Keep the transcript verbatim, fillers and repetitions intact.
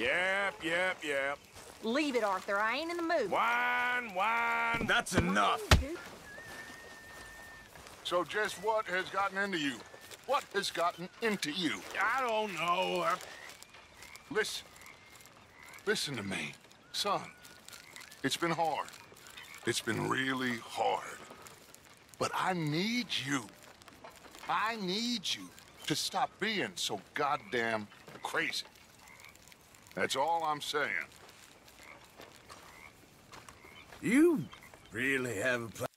Yep, yep, yep. Leave it, Arthur. I ain't in the mood. Wine, wine. That's enough. So just what has gotten into you? What has gotten into you? I don't know. I... Listen. Listen to me, son. It's been hard. It's been really hard. But I need you. I need you to stop being so goddamn crazy. That's all I'm saying. You really have a plan?